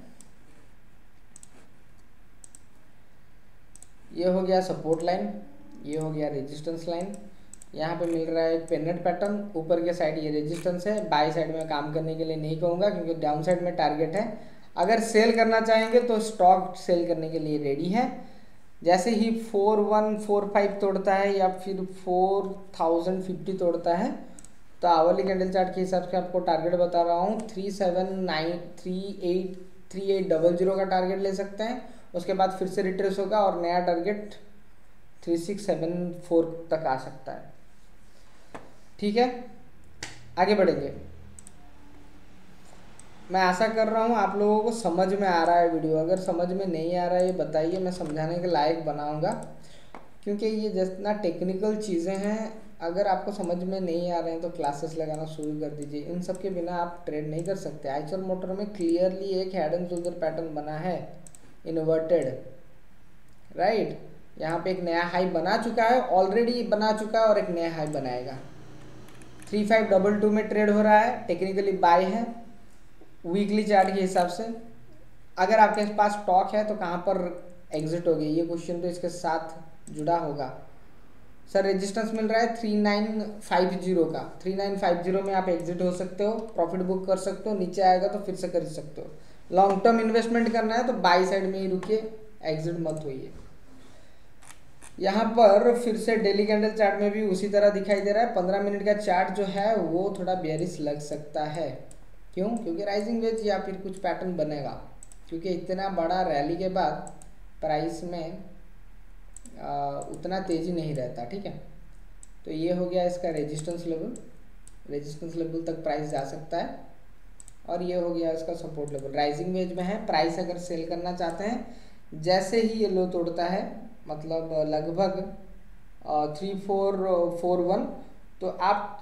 ये हो गया सपोर्ट लाइन, ये हो गया रेजिस्टेंस लाइन। यहाँ पे मिल रहा है एक पेनेट पैटर्न, ऊपर के साइड ये रेजिस्टेंस है। बाय साइड में काम करने के लिए नहीं कहूँगा, क्योंकि डाउन साइड में टारगेट है। अगर सेल करना चाहेंगे तो स्टॉक सेल करने के लिए रेडी है। जैसे ही फोर वन फोर फाइव तोड़ता है या फिर फोर थाउजेंड फिफ्टी तोड़ता है, तो आवली कैंडल चार्ट के हिसाब से आपको टारगेट बता रहा हूँ, three seven nine three eight three eight double zero का टारगेट ले सकते हैं। उसके बाद फिर से रिट्रेस होगा और नया target three six seven four तक आ सकता है। ठीक है, आगे बढ़ेंगे। मैं आशा कर रहा हूँ आप लोगों को समझ में आ रहा है वीडियो। अगर समझ में नहीं आ रहा है ये बताइए, मैं समझाने के लायक बनाऊँगा, क्योंकि ये जितना टेक्निकल चीज़ें हैं, अगर आपको समझ में नहीं आ रहे हैं तो क्लासेस लगाना शुरू कर दीजिए। इन सब के बिना आप ट्रेड नहीं कर सकते। आइचर मोटर में क्लियरली एक हेड एंड शोल्डर पैटर्न बना है, इन्वर्टेड, राइट। यहाँ पे एक नया हाई बना चुका है, ऑलरेडी बना चुका है और एक नया हाई बनाएगा। थ्री फाइव डबल टू में ट्रेड हो रहा है, टेक्निकली बाय है वीकली चार्ट के हिसाब से। अगर आपके पास स्टॉक है तो कहाँ पर एग्जिट होगी, ये क्वेश्चन तो इसके साथ जुड़ा होगा। सर रेजिस्टेंस मिल रहा है थ्री नाइन फाइव जीरो का, थ्री नाइन फाइव जीरो में आप एग्जिट हो सकते हो, प्रॉफिट बुक कर सकते हो। नीचे आएगा तो फिर से कर सकते हो। लॉन्ग टर्म इन्वेस्टमेंट करना है तो बाई साइड में ही रुकिए, एग्जिट मत होइए। यहाँ पर फिर से डेली कैंडल चार्ट में भी उसी तरह दिखाई दे रहा है। पंद्रह मिनट का चार्ट जो है वो थोड़ा बेयरिश लग सकता है। क्यों? क्योंकि राइजिंग वेज या फिर कुछ पैटर्न बनेगा, क्योंकि इतना बड़ा रैली के बाद प्राइस में आ, उतना तेज़ी नहीं रहता, ठीक है। तो ये हो गया इसका रेजिस्टेंस लेवल, रेजिस्टेंस लेवल तक प्राइस जा सकता है। और ये हो गया इसका सपोर्ट लेवल, राइजिंग वेज में है। प्राइस अगर सेल करना चाहते हैं जैसे ही ये लो तोड़ता है, मतलब लगभग थ्री फोर फोर वन, तो आप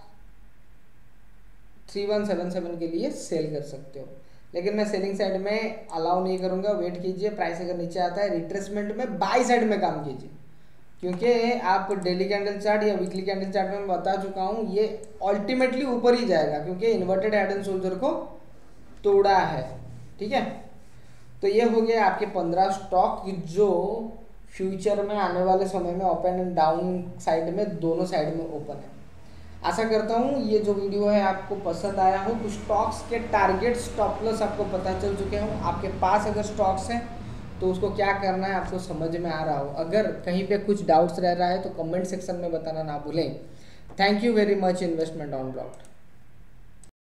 थ्री वन सेवन सेवन के लिए सेल कर सकते हो। लेकिन मैं सेलिंग साइड में अलाउ नहीं करूँगा, वेट कीजिए। प्राइस अगर नीचे आता है रिट्रेसमेंट में बाई साइड में काम कीजिए, क्योंकि आप डेली कैंडल चार्ट या वीकली कैंडल चार्ट में मैं बता चुका हूँ ये अल्टीमेटली ऊपर ही जाएगा, क्योंकि इन्वर्टेड हेड एंड शोल्डर को तोड़ा है, ठीक है। तो ये हो गया आपके पंद्रह स्टॉक जो फ्यूचर में आने वाले समय में ओपन एंड डाउन साइड में दोनों साइड में ओपन है। आशा करता हूँ ये जो वीडियो है आपको पसंद आया हो। कुछ स्टॉक्स के टारगेट स्टॉप लॉस आपको पता चल चुके हो। आपके पास अगर स्टॉक्स हैं तो उसको क्या करना है आपको समझ में आ रहा हो। अगर कहीं पे कुछ डाउट्स रह रहा है तो कमेंट सेक्शन में बताना ना भूलें। Thank you very much investment on blocked.